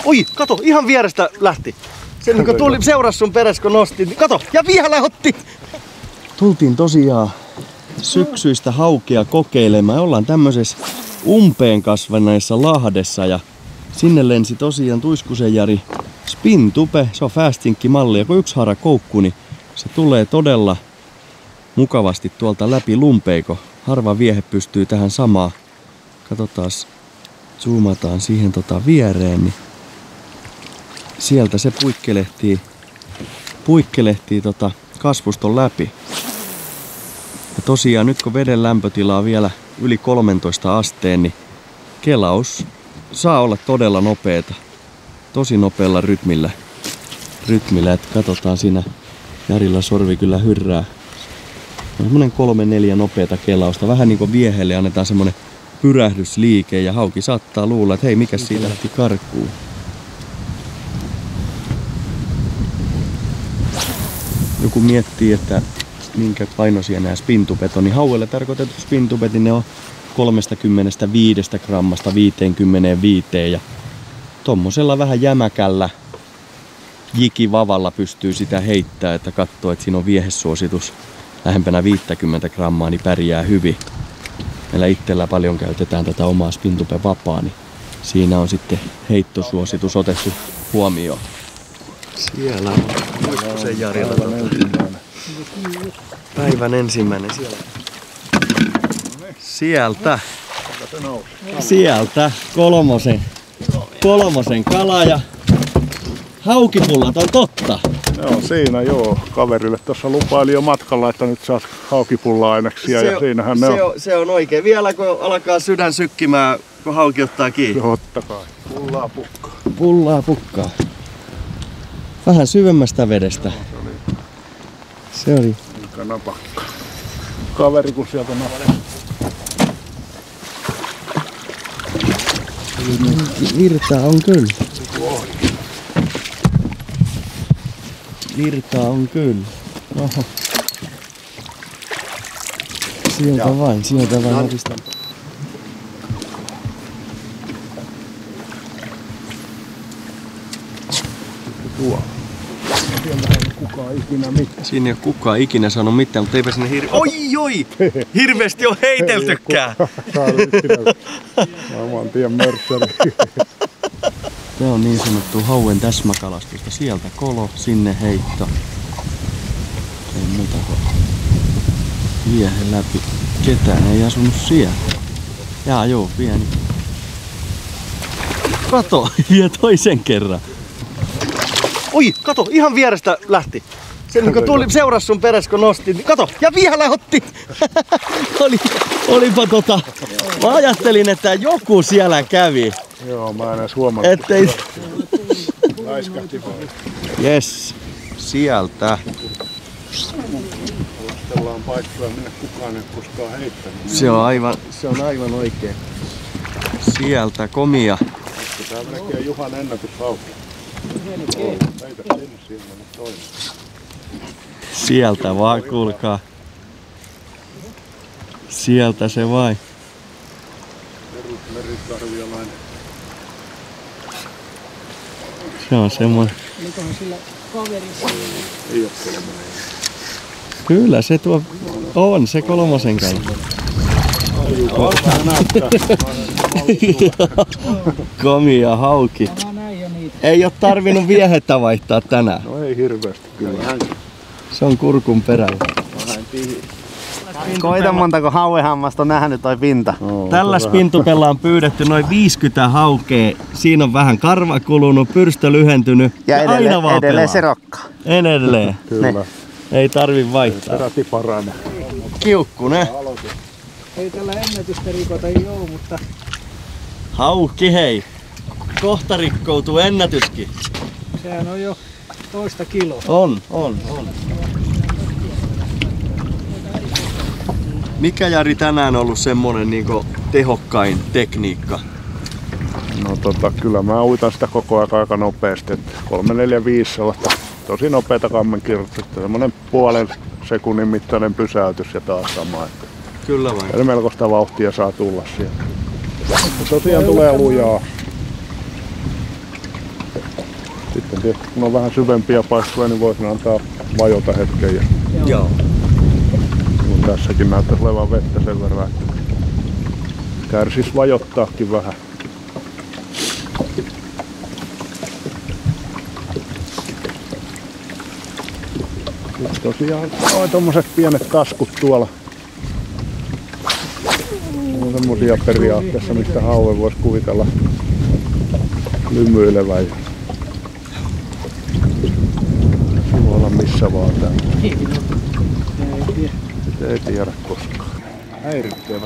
Oi, kato, ihan vierestä lähti. Se niin tuli, seurasi sun perässä, kun nosti. Kato, ja vielä otti! Tultiin tosiaan syksyistä haukea kokeilemaan. Ollaan tämmöisessä umpeen kasvaneessa lahdessa ja sinne lensi tosiaan Tuiskusen Jari Spintupe. Se on Fastink-malli ja kun yksi hara koukku, niin se tulee todella mukavasti tuolta läpi lumpeiko. Harva viehe pystyy tähän samaan. Katsotaan, zoomataan siihen viereen, niin sieltä se puikkelehtii kasvuston läpi. Ja tosiaan nyt kun veden lämpötila on vielä yli 13 asteen, niin kelaus saa olla todella nopeeta. Tosi nopealla rytmillä. Että katsotaan siinä, Jarilla sorvi kyllä hyrrää. On semmonen 3-4 nopeata kelausta. Vähän niin kuin viehelle annetaan semmonen pyrähdysliike ja hauki saattaa luulla, että hei, mikä siitä lähti karkuun. Joku miettii, että minkä painoisia nämä spintupet on, niin hauelle tarkoitetut spintupet, niin ne on 35 grammasta 55 ja tommosella vähän jämäkällä jikivavalla pystyy sitä heittää, että katsoo, että siinä on viehesuositus lähempänä 50 grammaa, niin pärjää hyvin. Meillä itsellä paljon käytetään tätä omaa Spintupe vapaa, niin siinä on sitten heittosuositus otettu huomioon. Siellä on Tuiskusen Jarilla päivän ensimmäinen sieltä kolmosen kala ja haukipullat on totta. Joo, siinä joo. Kaverille tuossa lupaili jo matkalla, että nyt saat haukipulla-aineksia ja siinähän ne on. Se on oikein. Vielä kun alkaa sydän sykkimään, kun hauki ottaa kiinni. Totta kai. Pullaa pukkaa. Vähän syvemmästä vedestä. Se oli. Mikä napakka. Kaveri kun sieltä napakka. Virtaa on kyllä. Virtaa on kyllä. Oho. Sieltä vain opistan. Tuo. Siinä ei ole kukaan ikinä sanonut mitään, mutta eipä sinne Oi! Hirveästi on heiteltykään! Saman tien mörsäri. Tää on niin sanottu hauen täsmäkalastusta. Sieltä kolo, sinne heitto. Ei muuta kuin viehen läpi. Ketään ei asunut siellä. Jaa joo, pieni. Kato, ja toisen kerran. Oi, kato, ihan vierestä lähti. Se niin tuli, seurasi sun perässä, kun nosti. Kato, ja vielä otti! Olipa mä ajattelin, että joku siellä kävi. Joo, mä en edes huomannut. Ettei. Laiskahti vaan. Jes, sieltä. Lastellaan paikkoja, minne kukaan ei koskaan heittänyt. Se on aivan oikein. Sieltä komia. Tää näkee Juhan ennätyshauki. Sieltä vaan, kuulkaa. Sieltä se vai. Merikarvialainen. Se on semmoinen. Olikohan sillä kaveri siellä? Ei oo kolmonen. Kyllä se tuo on se kolmosen kala. Komia hauki. Ei oo tarvinnut viehettä vaihtaa tänään. No ei hirveästi kyllä. Se on kurkun perällä. Koita montako hauehammasta on nähnyt toi pinta. Tällä Spintupella on pyydetty noin 50 haukea. Siinä on vähän karva kulunut, pyrstö lyhentynyt. Ja aina edelleen se rokkaa. Edelleen. Kyllä. Ei tarvi vaihtaa. Peräti paranee. Kiukkunen. Ei tällä ennätystä rikota, joo, mutta... Haukki hei. Kohta rikkoutuu ennätyskin. Sehän on jo toista kiloa. On. Mikä Jari tänään on ollut semmonen niinku tehokkain tekniikka? No kyllä mä uitan sitä koko aika nopeasti. 3-4-5 sellaista tosi nopeata kammenkirjoitusta. Semmonen puolen sekunnin mittainen pysäytys ja taas sama. Kyllä vain. Eli melkoista vauhtia saa tulla sieltä. Tosiaan tulee lujaa. tietysti kun on vähän syvempiä paikkoja, niin voisin antaa vajota hetken. Ja Joo. kun tässäkin näyttäisi olevan vettä sen verran, että kärsis vajottaakin vähän. Sitten tosiaan on tommoset pienet taskut tuolla. On semmosia periaatteessa, mistä haue voisi kuvitella lymyilevän. Voi olla missä vaan täällä. Ei tiedä koskaan. Häiritsevät.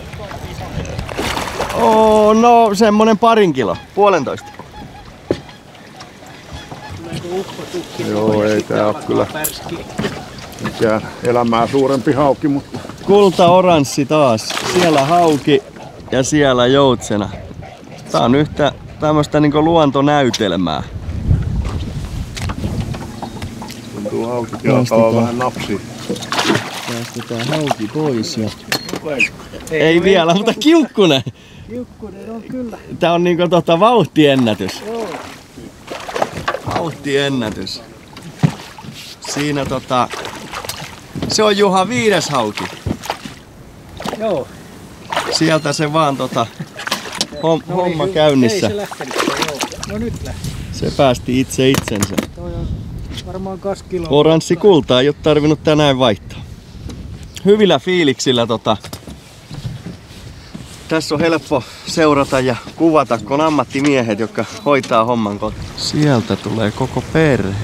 No semmonen 2 kilo, 1,5. Joo, ei tää oo kyllä mikään elämää suurempi hauki, mutta Kulta-oranssi taas. Siellä hauki ja siellä joutsena. Tää on yhtä tämmöstä niinku luontonäytelmää. tuntuu haukikin alkaa vähän napsia. Päästetään hauki pois ja... Ei vielä, mutta kiukkunen! Kiukkunen on kyllä. Tää on niinku vauhtiennätys. Joo. Vauhtiennätys. Siinä se on Juha 5. hauki. Joo. Sieltä se vaan homma käynnissä. Ei se lähtenyt, joo. No nyt lähti. Se päästi itse itsensä. Toi on varmaan 2 kiloa. Oranssi kulta ei oo tarvinnut tänään vaihtaa. Hyvillä fiiliksillä tässä on helppo seurata ja kuvata, kun on ammattimiehet, jotka hoitaa homman kotiin. Sieltä tulee koko perhe.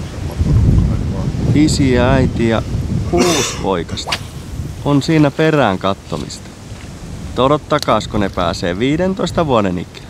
Isi ja äiti ja 6 poikasta. On siinä perään kattomista. Odottakaas, kun ne pääsee 15 vuoden ikään.